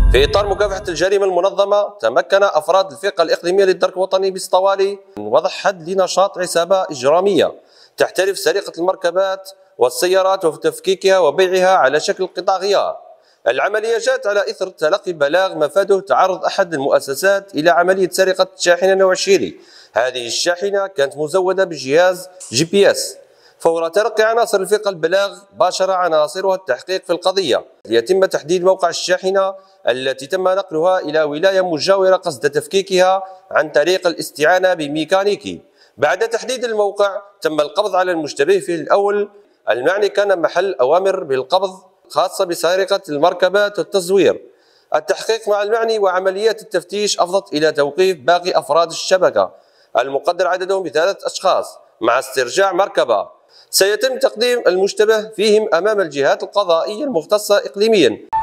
في إطار مكافحة الجريمة المنظمة، تمكن أفراد الفرقة الإقليمية للدرك الوطني بالسطوالي من وضع حد لنشاط عصابة إجرامية تحترف سرقة المركبات والسيارات وتفكيكها وبيعها على شكل قطع غيار. العملية جاءت على إثر تلقي بلاغ مفاده تعرض أحد المؤسسات إلى عملية سرقة شاحنة نوع شيري. هذه الشاحنة كانت مزودة بجهاز GPS. فور تلقي عناصر الفرقة البلاغ، باشر عناصرها التحقيق في القضية ليتم تحديد موقع الشاحنة التي تم نقلها إلى ولاية مجاورة قصد تفكيكها عن طريق الاستعانة بميكانيكي. بعد تحديد الموقع تم القبض على المشتبه فيه الأول. المعني كان محل أوامر بالقبض خاصة بسرقة المركبات والتزوير. التحقيق مع المعني وعمليات التفتيش أفضت إلى توقيف باقي أفراد الشبكة المقدر عددهم ب3 أشخاص مع استرجاع مركبة. سيتم تقديم المشتبه فيهم أمام الجهات القضائية المختصة إقليميا.